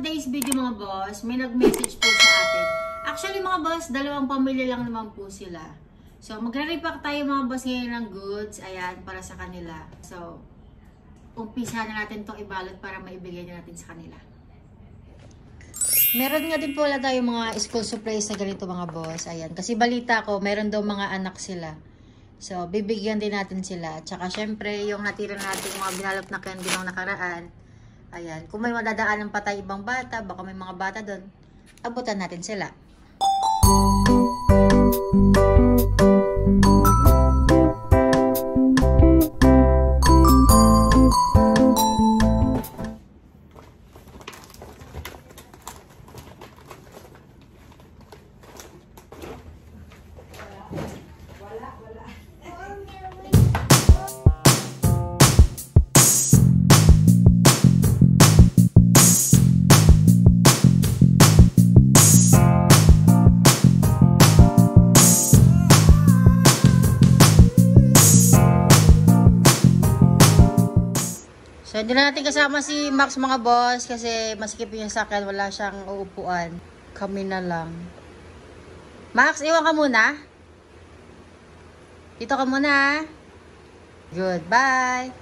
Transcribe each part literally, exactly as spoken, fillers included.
today's video mga boss, may nag-message po sa atin. Actually mga boss, dalawang pamilya lang naman po sila. So magre-repack tayo mga boss ngayon ng goods, ayan, para sa kanila. So, umpisa na natin itong ibalot para maibigay na natin sa kanila. Meron nga din po wala tayo mga school supplies na ganito mga boss, ayan. Kasi balita ko, meron daw mga anak sila. So, bibigyan din natin sila. Tsaka syempre, yung natira natin mga binalot na candy ng nakaraan, ayan, kung may madadaan ng patay ibang bata, baka may mga bata doon, abutan natin sila. So, hindi na natin kasama si Max mga boss kasi masikip yung sakyan, wala siyang uupuan. Kami na lang. Max, iwan ka muna. Dito ka muna. Goodbye.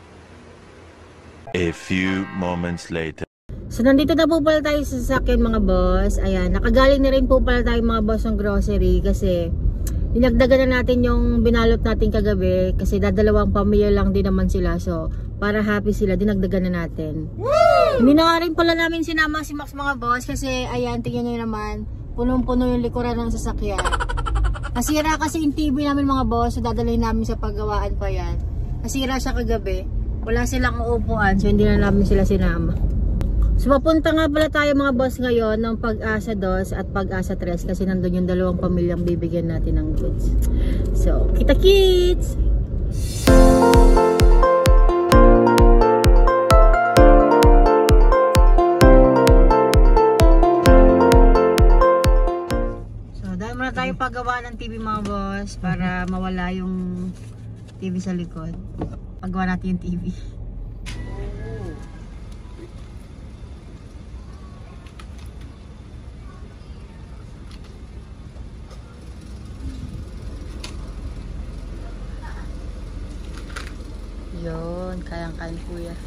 A few moments later. So, nandito na po pala tayo sa sasakyan mga boss. Ayan, nakagaling na rin po pala tayo mga boss ng grocery kasi dinagdagan na natin yung binalot natin kagabi kasi dadalawang pamilya lang din naman sila. So, para happy sila, dinagdagan na natin. Woo! Hindi na nga rin pala namin sinama si Max mga boss kasi ayan, tingnan nyo naman, punong-puno yung likuran ng sasakyan. Nasira kasi yung T V namin mga boss, so dadalhin namin sa paggawaan pa yan. Nasira siya kagabi, wala silang uupuan, so hindi na namin sila sinama. So papunta nga pala tayo mga boss ngayon ng Pag-asa dos at Pag-asa tres kasi nandun yung dalawang pamilyang bibigyan natin ng goods. So, kita kids! So, dahil muna tayo paggawa ng T V mga boss para mawala yung T V sa likod. Paggawa natin yung T V. Yun, kayang-kayang kuya.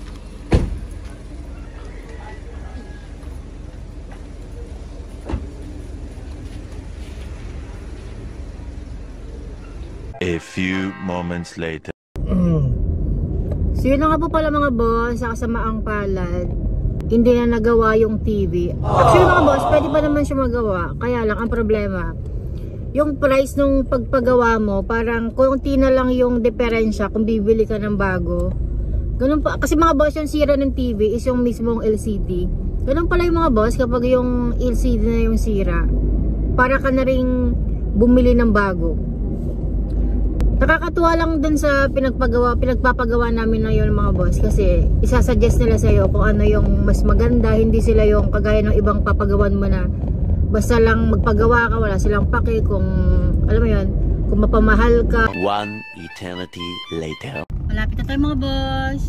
A few moments later. Mm. So yun na nga po pala mga boss, sa kasamaang palad, hindi na nagawa yung T V. Actually mga boss, pwede pa naman siya magawa. Kaya lang, ang problema, yung price nung pagpagawa mo, parang konti na lang yung diferensya kung bibili ka ng bago. Ganun pa, kasi mga boss, yung sira ng T V is yung mismong L C D. Ganun pala yung mga boss, kapag yung L C D na yung sira, para ka na ring bumili ng bago. Nakakatuwa lang dun sa pinagpagawa, pinagpapagawa namin na yun mga boss, kasi isasuggest nila sa'yo kung ano yung mas maganda, hindi sila yung kagaya ng ibang papagawan mo na basta lang magpagawa ka, wala silang pake kung, alam mo yun, kung mapamahal ka. One eternity later. Malapit na tayo mga boss.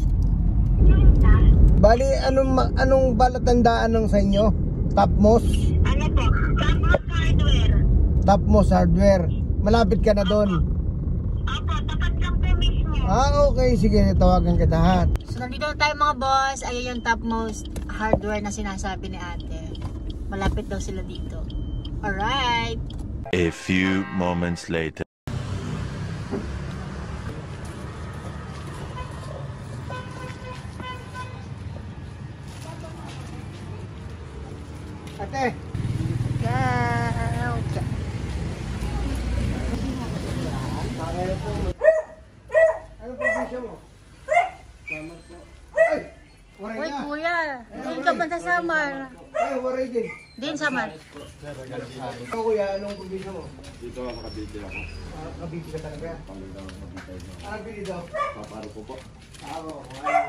Bali, anong, anong balatandaan ng sa inyo? Topmost? Ano po? Topmost Hardware. Topmost Hardware. Malapit ka na doon. Opo, tapat lang po mismo. Ah, okay. Sige, tawagan kita ha. So, nandito na tayo mga boss. Ayan yung Topmost Hardware na sinasabi ni ate. Malapit daw sila dito. Alright. A few moments later. Ate. Yeah. Okay. Ano po bisyo mo? Ay! Waray Uy, na! kuya. Hindi ka ba sa Samar? Ay, waray din. Din Samar. Ikaw kuya, anong probinsya mo? Dito ako nakabiti ako. Ah, kabiti ka talaga. Pangalawa ako mabitay mo. Anong pili daw? Paparo ko po. Ah, oo.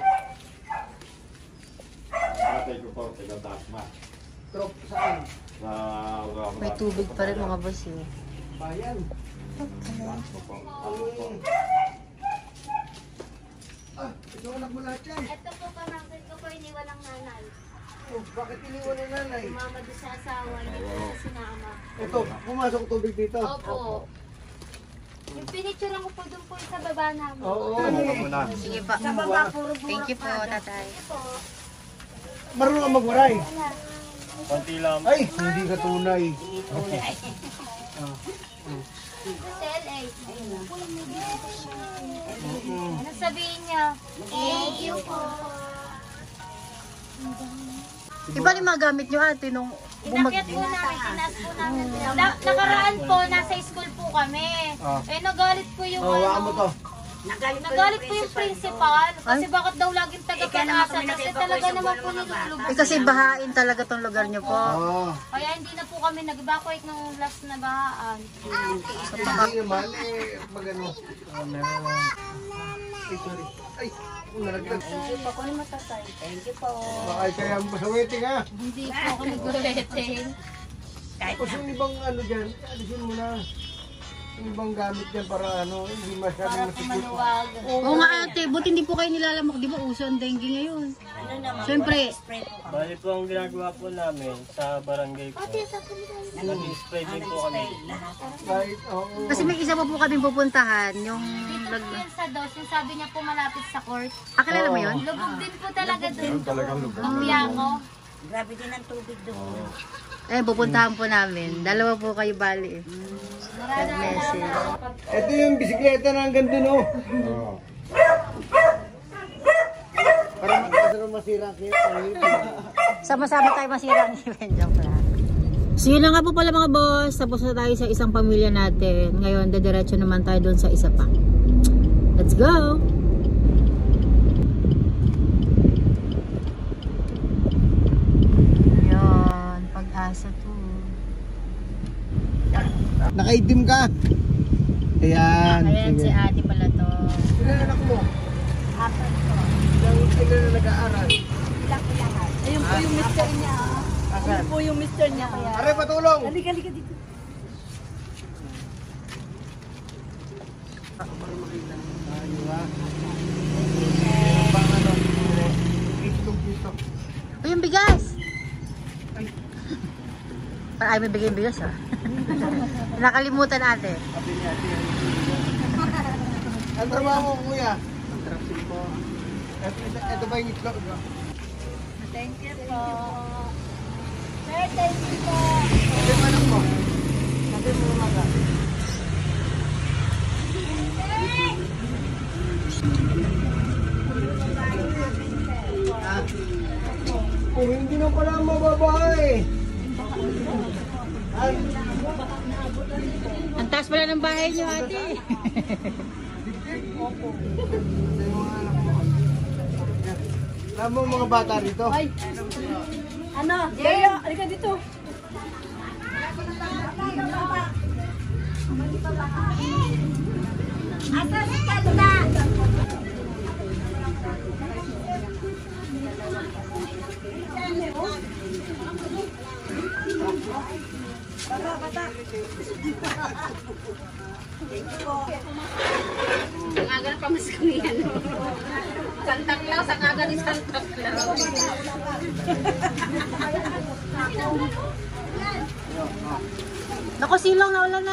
Tatay ko po, taga Dasma. Trop saan? Sa May tubig pa rin mga boss eh. Bayan. Dasma po. Ang... Ah, ito anak mo lahat yan. Ito po pamangkin ko po, iniwalang nanay. Oh, bakit iniwan ni nanay? Mama doon sa asawa, hindi ko na sinama. Ito, pumasok tubig dito. Opo. Yung pinicturean ko po doon po sa baba namin. Oo. Sige po. Sa baba, puro burak. Thank you po, tatay. Marunong ka magwaray. Konti lang. Ay, hindi ka tunay. Sa L A. Ano sabihin niya? Thank you po. Iba rin mga gamit nyo ate nung Inakyat po namin, tinaas po namin. Na, nakaraan po, nasa school po kami. Ah. Eh, nagalit po yung Oh, hawakan mo to. Nagalit po yung principal. Kasi bakit daw laging taga-pag-asa? Kasi talaga naman po nilulubog. eh, kasi bahain talaga tong lugar nyo po. Oo. Kaya hindi na po kami nag-evacuate nung last na bahaan. Hindi naman, eh, magano. Ah, meron. Ay, sorry. Ay, kung nalaglag. Thank you po. Kung matatay. Thank you po. Baka kaya ang pasawete nga. Hindi po ako nag-uleting. Tapos yung ibang ano dyan, alisin mo na. Yung ibang gamit dyan para ano, hindi Para masyadong po masigit. maluwag. Oo nga ate, buti hindi po kayo nilalamok. Di ba uso ang dengue ngayon? Siyempre, Bali po ang ginagawa po namin sa barangay po. Nag-spray din po kami. Kahit, oo. kasi may isa pa po kami pupuntahan. Yung Dito po nag... yan sa dos. Yung sabi niya po malapit sa court. Ah, kilala mo yun? Lubog din po talaga doon. Ang Biako. Grabe din ang tubig doon. Eh, pupuntahan po namin. Dalawa po kayo bali eh. Nag-message. Ito yung bisikleta na hanggang dun, oh. Para makasarang masira kayo. Sama-sama tayo masira ang event. Joke lang. So yun na nga po pala mga boss. Tapos na tayo sa isang pamilya natin. Ngayon, dediretso naman tayo doon sa isa pa. Let's go! Yun, pag-asa to. Nakaitim ka. Ayan. Ayan si sige. ate pala to. Ilan anak mo? Apat po. Ilan, ilan na nag-aaral? Ayun po yung mister niya. Asan? Po yung mister niya. Kaya. Are, patulong! Halika, halika dito. O yung bigas! Para ay may bigay bigas ah. Nakalimutan ate. Ang trabaho mo, kuya? Ang traffic po. Ito, ito, ito ba yung itlog? Thank you po. Sir, thank you po. Ito yung anak mo? Sabi mo umaga. Oh, hindi na pala ang mababae. Ay, Ang taas pala ng bahay niyo ate. ito yung mga anak mo. Alam mo mga bata rito? Ay, ano? Jerry, halika dito. Asa si Kanda? Bata, bata. Ang aga na pamasko yan. Santa Claus, ang aga ni Santa Claus. Naku, silong na ulan na.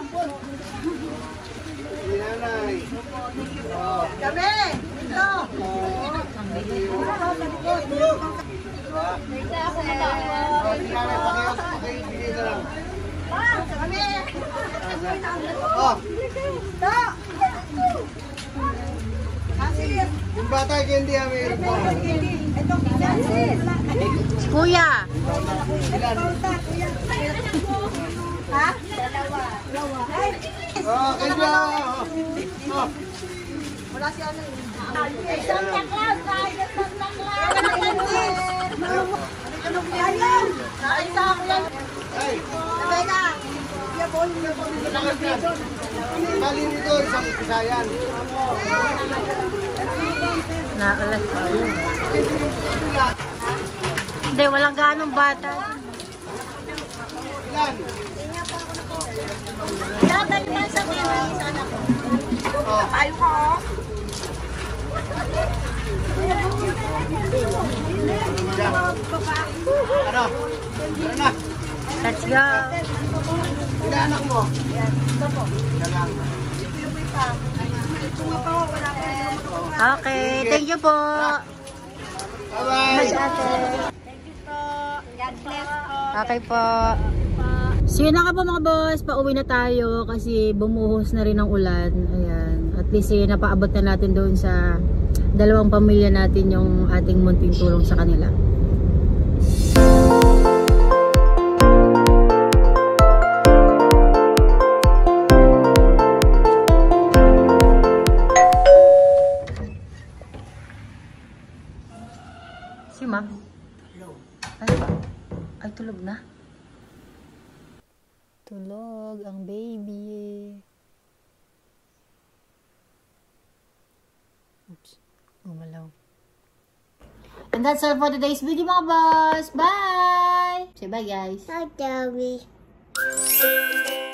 Nanay. Kami! Ito! Ito ako matawa. Oh, si nanay, pakiyo, pakibigay na lang. Kami! Oh, Ito! yung bata kay hindi ah, mayroon po. Ito, Francis! Si kuya. Ilan? Ha? Dalawa. Dalawa. Ay! Oh, kay Bia. Oh. Wala si ano. Ay, Santa Claus! Ay, Santa Claus! Ayun! Ay, sa akin! Ay, Sabay na! malakas na. Bali nito, isang pisayan. Naulan. Hindi, walang ganong bata. Ilan? Dapat pa sa mga sana ko. Oh. Ayaw ka, oh. Ano? Ano na? Let's go! Ina anak mo? Ito po. Okay, thank you po. Bye-bye. Okay po. So yun na nga po mga boss, pauwi na tayo kasi bumuhos na rin ang ulan. Ayan. At least eh, napaabot na natin doon sa dalawang pamilya natin yung ating munting tulong sa kanila. Si Ma? Ay, ay tulog na. Tulog ang baby. Oops. Gumalaw. And that's all for today's video mga boss. Bye! Say bye guys. Bye, Daddy.